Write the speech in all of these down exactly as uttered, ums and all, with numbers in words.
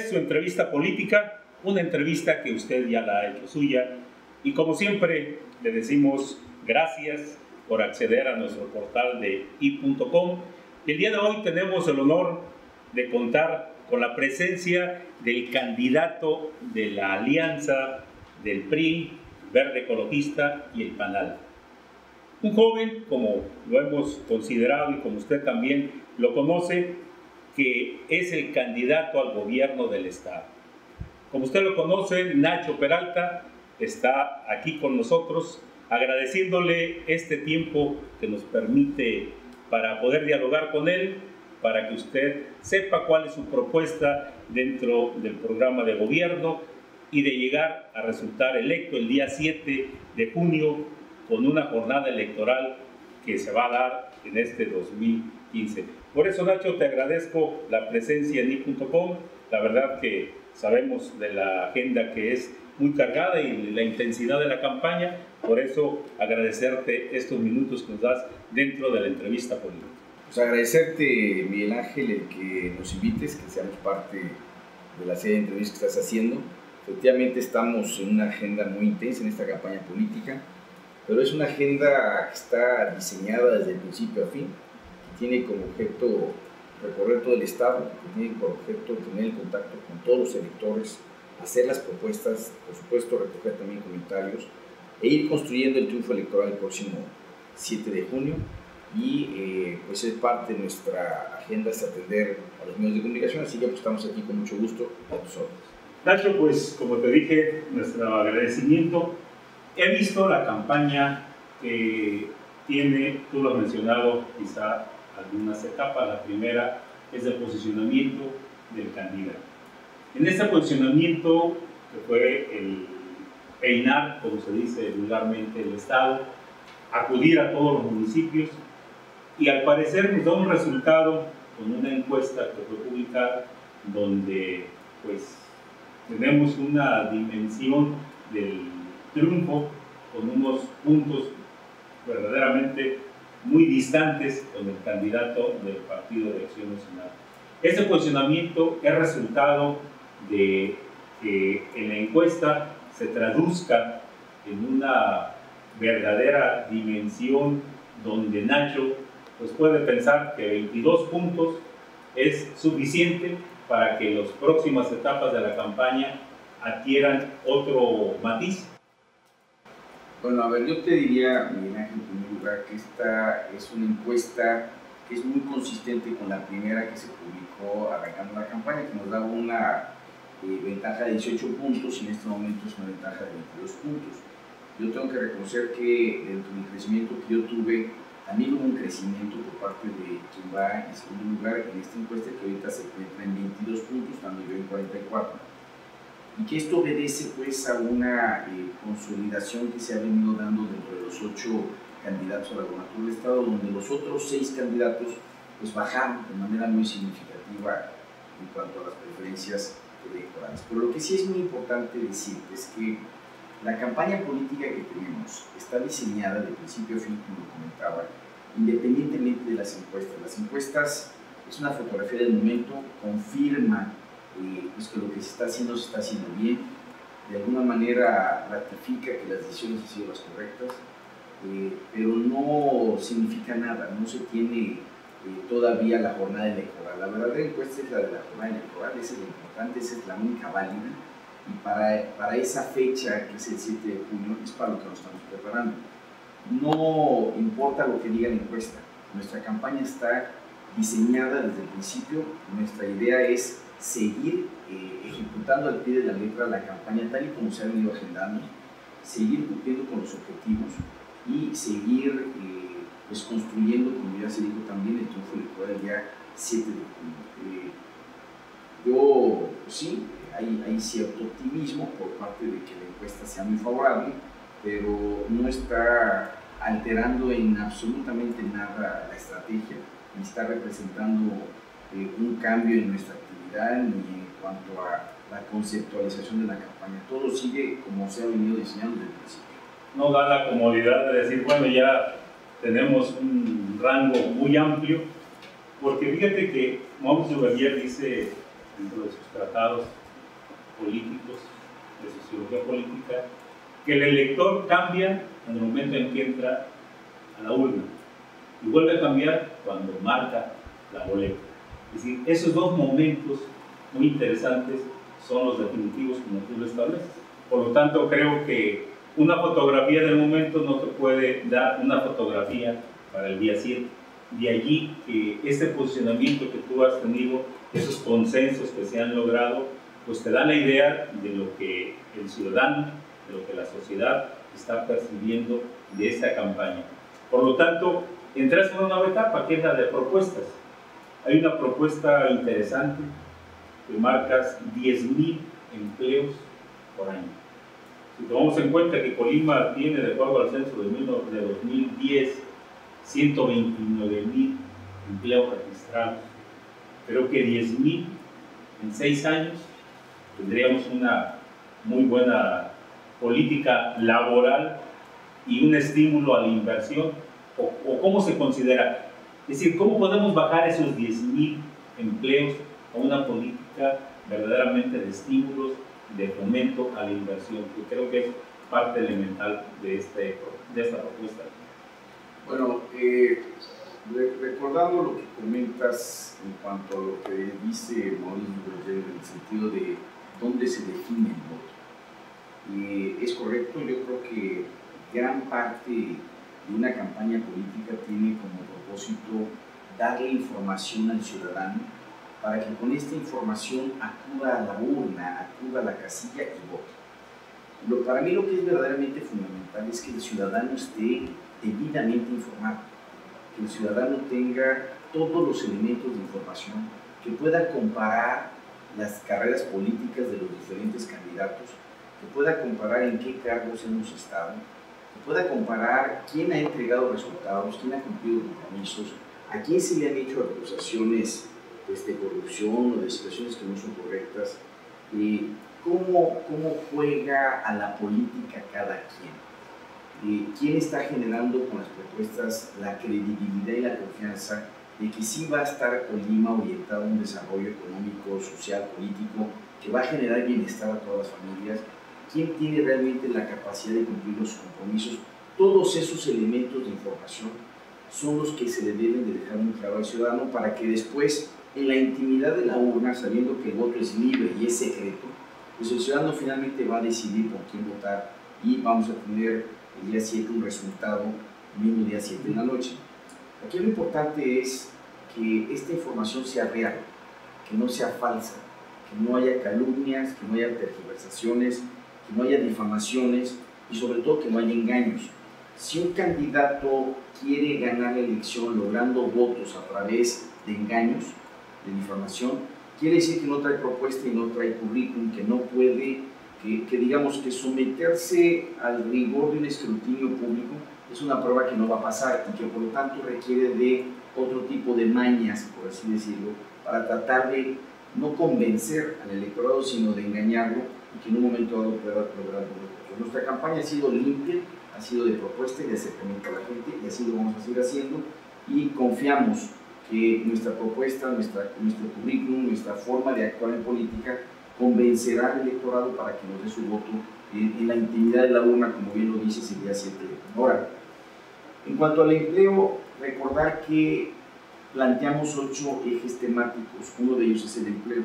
es su entrevista política, una entrevista que usted ya la ha hecho suya. Y como siempre, le decimos gracias por acceder a nuestro portal de i punto com. El día de hoy tenemos el honor de contar con la presencia del candidato de la alianza del P R I, Verde Ecologista y el PANAL. Un joven, como lo hemos considerado y como usted también lo conoce, que es el candidato al gobierno del estado. Como usted lo conoce, Nacho Peralta está aquí con nosotros, agradeciéndole este tiempo que nos permite para poder dialogar con él, para que usted sepa cuál es su propuesta dentro del programa de gobierno y de llegar a resultar electo el día siete de junio con una jornada electoral que se va a dar en este dos mil quince. Por eso, Nacho, te agradezco la presencia en i punto com. La verdad que sabemos de la agenda que es muy cargada y la intensidad de la campaña. Por eso, agradecerte estos minutos que nos das dentro de la entrevista política. Pues agradecerte, Miguel Ángel, el que nos invites, que seamos parte de la serie de entrevistas que estás haciendo. Efectivamente, estamos en una agenda muy intensa en esta campaña política, pero es una agenda que está diseñada desde el principio a fin, que tiene como objeto recorrer todo el estado, que tiene como objeto tener el contacto con todos los electores, hacer las propuestas, por supuesto recoger también comentarios e ir construyendo el triunfo electoral el próximo siete de junio. Y eh, pues es parte de nuestra agenda es atender a los medios de comunicación, así que pues estamos aquí con mucho gusto a tus órdenes. Nacho, pues como te dije, nuestro agradecimiento. He visto la campaña que tiene, tú lo has mencionado, quizá algunas etapas. La primera es el posicionamiento del candidato. En este posicionamiento, que fue el peinar, como se dice vulgarmente, el estado, acudir a todos los municipios, y al parecer nos da un resultado con una encuesta que fue publicada donde pues tenemos una dimensión del triunfo con unos puntos verdaderamente muy distantes con el candidato del Partido de Acción Nacional. Ese posicionamiento es resultado de que en la encuesta se traduzca en una verdadera dimensión donde Nacho pues puede pensar que veintidós puntos es suficiente para que las próximas etapas de la campaña adquieran otro matiz. Bueno, a ver, yo te diría, Miguel Ángel, en primer lugar, que esta es una encuesta que es muy consistente con la primera que se publicó arrancando la campaña, que nos daba una eh, ventaja de dieciocho puntos y en este momento es una ventaja de veintidós puntos. Yo tengo que reconocer que dentro del crecimiento que yo tuve, también hubo un crecimiento por parte de quien va en segundo lugar en esta encuesta, que ahorita se encuentra en veintidós puntos, estando yo en cuarenta y cuatro. Y que esto obedece pues a una eh, consolidación que se ha venido dando dentro de los ocho candidatos a la gobernatura del estado, donde los otros seis candidatos pues bajaron de manera muy significativa en cuanto a las preferencias electorales. Pero lo que sí es muy importante decir es que la campaña política que tenemos está diseñada de principio a fin, como lo comentaba, independientemente de las encuestas. Las encuestas es una fotografía del momento, confirma eh, pues que lo que se está haciendo se está haciendo bien, de alguna manera ratifica que las decisiones han sido las correctas, eh, pero no significa nada, no se tiene eh, todavía la jornada electoral. La verdadera encuesta es la de la jornada electoral, esa es la importante, esa es la única válida. Y para, para esa fecha, que es el siete de junio, es para lo que nos estamos preparando. No importa lo que diga la encuesta, nuestra campaña está diseñada desde el principio. Nuestra idea es seguir eh, ejecutando al pie de la letra la campaña tal y como se ha venido agendando, seguir cumpliendo con los objetivos y seguir eh, pues construyendo, como ya se dijo también, el triunfo electoral el día siete de junio. Eh, yo, pues sí, Hay, hay cierto optimismo por parte de que la encuesta sea muy favorable, pero no está alterando en absolutamente nada la estrategia, ni está representando eh, un cambio en nuestra actividad, ni en cuanto a la conceptualización de la campaña. Todo sigue como se ha venido diseñando desde el principio. No da la comodidad de decir, bueno, ya tenemos un rango muy amplio, porque fíjate que Maurice Duverger dice dentro de sus tratados políticos, de sociología política, que el elector cambia en el momento en que entra a la urna y vuelve a cambiar cuando marca la boleta. Es decir, esos dos momentos muy interesantes son los definitivos, como tú lo estableces. Por lo tanto, creo que una fotografía del momento no te puede dar una fotografía para el día siete. De allí que este posicionamiento que tú has tenido, esos consensos que se han logrado, pues te dan la idea de lo que el ciudadano, de lo que la sociedad está percibiendo de esta campaña. Por lo tanto, entras en una nueva etapa, que es la de propuestas. Hay una propuesta interesante que marcas diez mil empleos por año. Si tomamos en cuenta que Colima tiene, de acuerdo al censo de dos mil diez, ciento veintinueve mil empleos registrados, creo que diez mil en seis años tendríamos una muy buena política laboral y un estímulo a la inversión. O, o cómo se considera, es decir, cómo podemos bajar esos diez mil empleos a una política verdaderamente de estímulos, de fomento a la inversión, que creo que es parte elemental de, este, de esta propuesta. Bueno, eh, re recordando lo que comentas en cuanto a lo que dice Mauricio Duverger en el sentido de dónde se define el voto, eh, es correcto. Yo creo que gran parte de una campaña política tiene como propósito darle información al ciudadano para que con esta información acuda a la urna, acuda a la casilla y vote. Lo, para mí lo que es verdaderamente fundamental es que el ciudadano esté debidamente informado, que el ciudadano tenga todos los elementos de información, que pueda comparar las carreras políticas de los diferentes candidatos, que pueda comparar en qué cargos hemos estado, que pueda comparar quién ha entregado resultados, quién ha cumplido compromisos, a quién se le han hecho acusaciones pues, de corrupción o de situaciones que no son correctas, y cómo, cómo juega a la política cada quien. Eh, quién está generando con las propuestas la credibilidad y la confianza de que sí va a estar Colima orientado a un desarrollo económico, social, político, que va a generar bienestar a todas las familias, quién tiene realmente la capacidad de cumplir los compromisos. Todos esos elementos de información son los que se le deben de dejar muy claro al ciudadano para que después, en la intimidad de la urna, sabiendo que el voto es libre y es secreto, pues el ciudadano finalmente va a decidir por quién votar y vamos a tener el día siete un resultado, el mismo día siete en la noche. Aquí lo importante es que esta información sea real, que no sea falsa, que no haya calumnias, que no haya tergiversaciones, que no haya difamaciones y sobre todo que no haya engaños. Si un candidato quiere ganar la elección logrando votos a través de engaños, de difamación, quiere decir que no trae propuesta y no trae currículum, que no puede, que, que digamos que someterse al rigor de un escrutinio público es una prueba que no va a pasar y que por lo tanto requiere de otro tipo de mañas, por así decirlo, para tratar de no convencer al electorado, sino de engañarlo y que en un momento dado pueda lograr votos. Nuestra campaña ha sido limpia, ha sido de propuesta y de acercamiento a la gente, y así lo vamos a seguir haciendo, y confiamos que nuestra propuesta, nuestra, nuestro currículum, nuestra forma de actuar en política convencerá al electorado para que nos dé su voto en, en la intimidad de la urna, como bien lo dices, el día siete. Ahora, en cuanto al empleo, recordar que planteamos ocho ejes temáticos, uno de ellos es el empleo.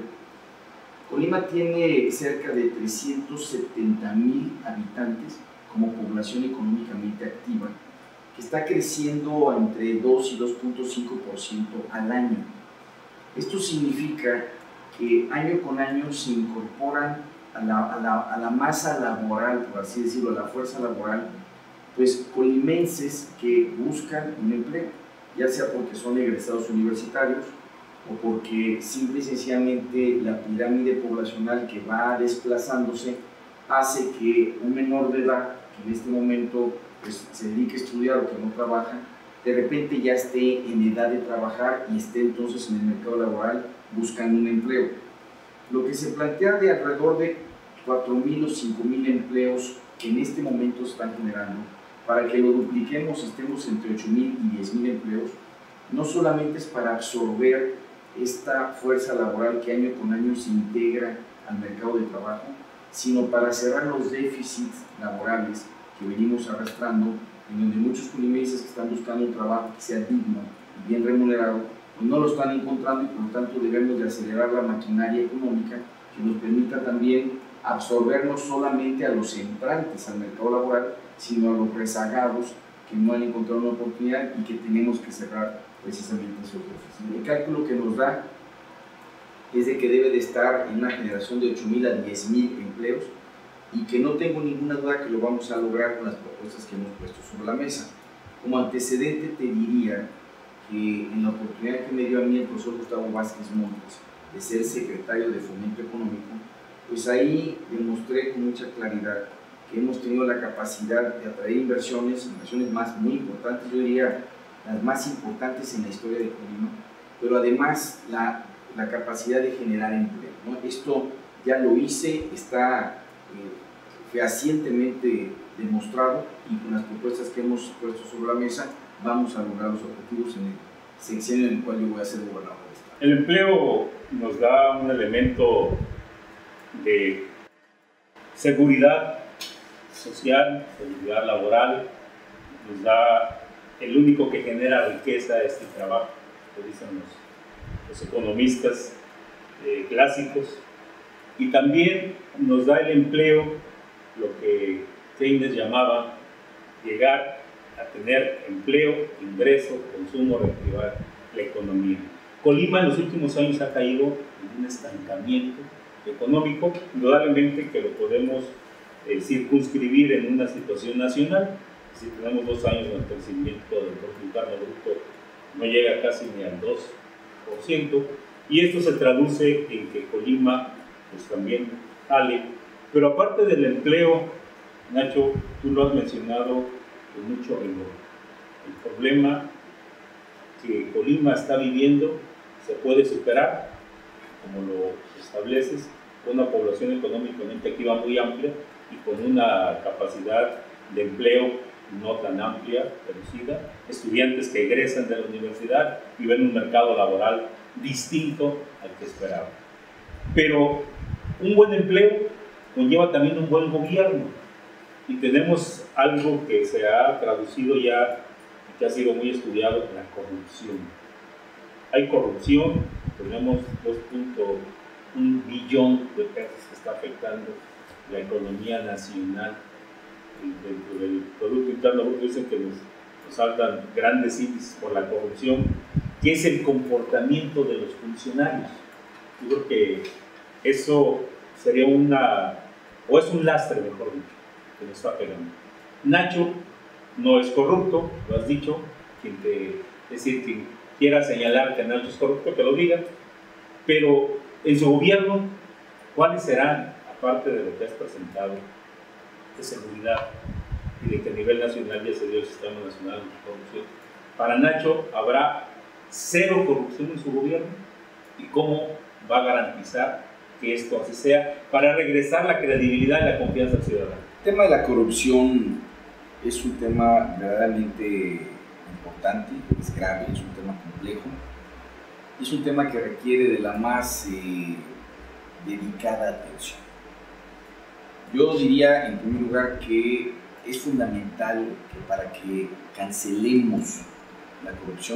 Colima tiene cerca de trescientos setenta mil habitantes como población económicamente activa, que está creciendo entre dos y dos punto cinco por ciento al año. Esto significa que año con año se incorporan a la, a la, a la masa laboral, por así decirlo, a la fuerza laboral, pues colimenses que buscan un empleo, ya sea porque son egresados universitarios o porque simple y sencillamente la pirámide poblacional que va desplazándose hace que un menor de edad que en este momento pues, se dedique a estudiar o que no trabaja, de repente ya esté en edad de trabajar y esté entonces en el mercado laboral buscando un empleo. Lo que se plantea de alrededor de cuatro mil o cinco mil empleos que en este momento están generando, para que lo dupliquemos, estemos entre ocho mil y diez mil empleos, no solamente es para absorber esta fuerza laboral que año con año se integra al mercado de trabajo, sino para cerrar los déficits laborales que venimos arrastrando, en donde muchos colimenses que están buscando un trabajo que sea digno y bien remunerado, y no lo están encontrando, y por lo tanto debemos de acelerar la maquinaria económica que nos permita también absorber no solamente a los entrantes al mercado laboral, sino a los rezagados que no han encontrado una oportunidad y que tenemos que cerrar precisamente esos déficits. El cálculo que nos da es de que debe de estar en una generación de ocho mil a diez mil empleos, y que no tengo ninguna duda que lo vamos a lograr con las propuestas que hemos puesto sobre la mesa. Como antecedente te diría que en la oportunidad que me dio a mí el profesor Gustavo Vázquez Montes de ser secretario de Fomento Económico, pues ahí demostré con mucha claridad que hemos tenido la capacidad de atraer inversiones, inversiones más muy importantes, yo diría las más importantes en la historia de Colima, pero además la, la capacidad de generar empleo, ¿no? Esto ya lo hice, está eh, fehacientemente demostrado, y con las propuestas que hemos puesto sobre la mesa vamos a lograr los objetivos en el sexenio en el cual yo voy a ser gobernador del estado. El empleo nos da un elemento de seguridad social, seguridad laboral, nos da el único que genera riqueza este trabajo, lo dicen los, los economistas eh, clásicos, y también nos da el empleo, lo que Keynes llamaba llegar a tener empleo, ingreso, consumo, reactivar la economía. Colima en los últimos años ha caído en un estancamiento económico, indudablemente que lo podemos eh, circunscribir en una situación nacional. Si tenemos dos años donde el crecimiento del Producto Interno Bruto no llega casi ni al dos por ciento, y esto se traduce en que Colima pues también sale. Pero aparte del empleo, Nacho, tú lo has mencionado con mucho rigor. El problema que Colima está viviendo se puede superar, como lo estableces, con una población económicamente activa muy amplia y con una capacidad de empleo no tan amplia, reducida, estudiantes que egresan de la universidad y ven un mercado laboral distinto al que esperaban. Pero un buen empleo conlleva también un buen gobierno, y tenemos algo que se ha traducido ya y que ha sido muy estudiado, la corrupción. Hay corrupción, tenemos dos punto uno billón de pesos que está afectando la economía nacional. Dentro del Producto Interno Bruto dicen que nos, nos saltan grandes índices por la corrupción, que es el comportamiento de los funcionarios. Yo creo que eso sería una, o es un lastre, mejor dicho, que nos está pegando. Nacho no es corrupto, lo has dicho, quien te, es decir, quien quiera señalar que Nacho es corrupto, que lo diga, pero en su gobierno, ¿cuáles serán, aparte de lo que has presentado, de seguridad y de que a nivel nacional ya se dio el Sistema Nacional de Corrupción? Para Nacho, ¿habrá cero corrupción en su gobierno? ¿Y cómo va a garantizar que esto así sea para regresar la credibilidad y la confianza al ciudadano? El tema de la corrupción es un tema verdaderamente importante, es grave, es un tema complejo, es un tema que requiere de la más eh, dedicada atención. Yo diría en primer lugar que es fundamental que para que cancelemos la corrupción,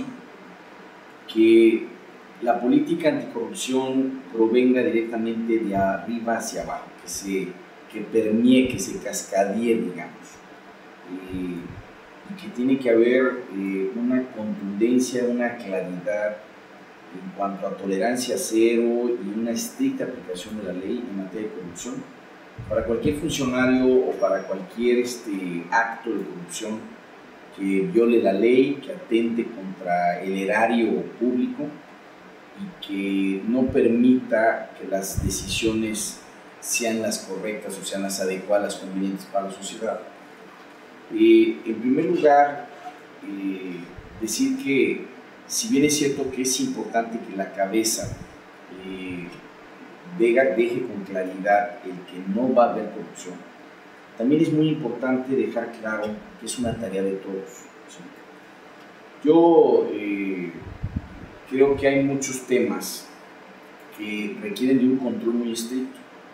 que la política anticorrupción provenga directamente de arriba hacia abajo, que se que permee, que se cascadee, digamos, eh, y que tiene que haber eh, una contundencia, una claridad en cuanto a tolerancia cero y una estricta aplicación de la ley en materia de corrupción para cualquier funcionario o para cualquier este, acto de corrupción que viole la ley, que atente contra el erario público y que no permita que las decisiones sean las correctas o sean las adecuadas, las convenientes para la sociedad. Eh, en primer lugar, eh, decir que si bien es cierto que es importante que la cabeza eh, deja, deje con claridad el que no va a haber corrupción, también es muy importante dejar claro que es una tarea de todos. ¿Sí? Yo eh, creo que hay muchos temas que requieren de un control muy estricto.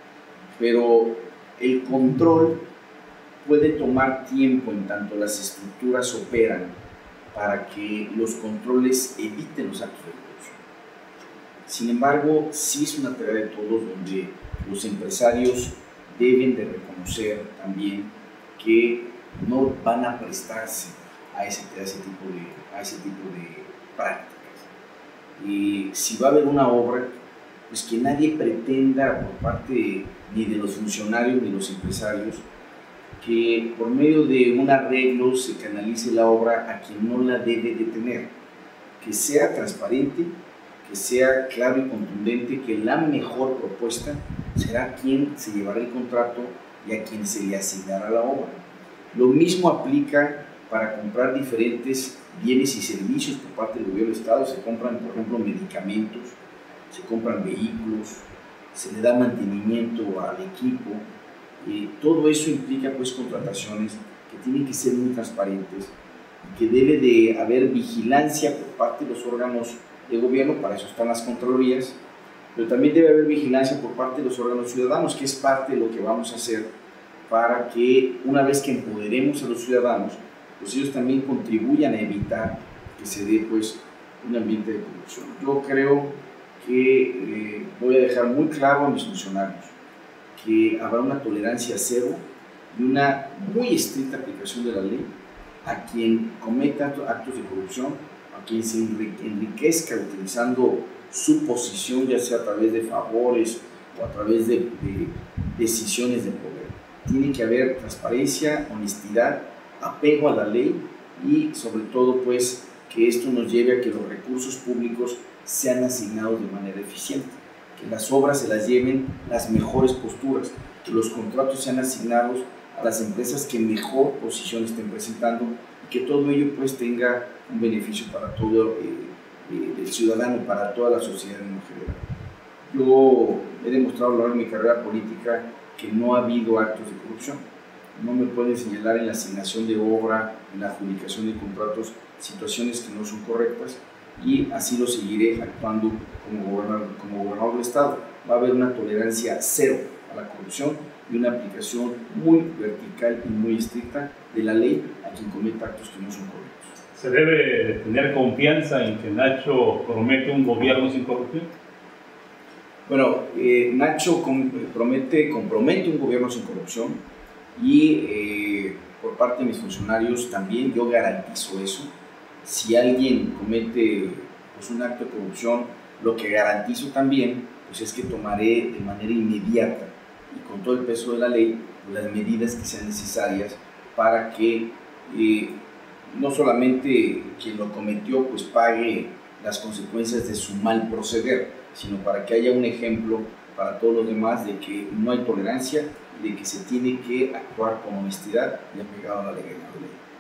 pero el control puede tomar tiempo en tanto las estructuras operan para que los controles eviten los actos de corrupción. Sin embargo, sí es una tarea de todos donde los empresarios deben de reconocer también que no van a prestarse a ese, a ese, tipo, de, a ese tipo de prácticas. Y si va a haber una obra, pues que nadie pretenda por parte ni de los funcionarios ni de los empresarios que por medio de un arreglo se canalice la obra a quien no la debe de tener, que sea transparente, que sea claro y contundente, que la mejor propuesta será quien se llevará el contrato y a quien se le asignará la obra. Lo mismo aplica para comprar diferentes bienes y servicios por parte del gobierno del Estado. Se compran, por ejemplo, medicamentos, se compran vehículos, se le da mantenimiento al equipo. Eh, todo eso implica pues contrataciones que tienen que ser muy transparentes y que debe de haber vigilancia por parte de los órganos de gobierno, para eso están las contralorías, pero también debe haber vigilancia por parte de los órganos ciudadanos, que es parte de lo que vamos a hacer para que una vez que empoderemos a los ciudadanos, pues ellos también contribuyan a evitar que se dé pues un ambiente de corrupción. Yo creo que eh, voy a dejar muy claro a mis funcionarios que habrá una tolerancia cero y una muy estricta aplicación de la ley a quien cometa actos de corrupción, a quien se enriquezca utilizando su posición, ya sea a través de favores o a través de, de decisiones de poder. Tiene que haber transparencia, honestidad, apego a la ley y sobre todo pues que esto nos lleve a que los recursos públicos sean asignados de manera eficiente, que las obras se las lleven las mejores posturas, que los contratos sean asignados a las empresas que mejor posición estén presentando y que todo ello pues tenga un beneficio para todo eh, eh, el ciudadano, para toda la sociedad en general. Yo he demostrado a lo largo de mi carrera política que no ha habido actos de corrupción. No me pueden señalar en la asignación de obra, en la adjudicación de contratos, situaciones que no son correctas, y así lo seguiré actuando como gobernador, como gobernador del Estado. Va a haber una tolerancia cero a la corrupción y una aplicación muy vertical y muy estricta de la ley a quien cometa actos que no son correctos. ¿Se debe tener confianza en que Nacho promete un gobierno sin corrupción? Bueno, eh, Nacho com promete, compromete un gobierno sin corrupción y eh, por parte de mis funcionarios también yo garantizo eso. Si alguien comete pues, un acto de corrupción, lo que garantizo también pues, es que tomaré de manera inmediata y con todo el peso de la ley las medidas que sean necesarias para que eh, no solamente quien lo cometió pues, pague las consecuencias de su mal proceder, sino para que haya un ejemplo para todos los demás de que no hay tolerancia y de que se tiene que actuar con honestidad y apegado a la legalidad.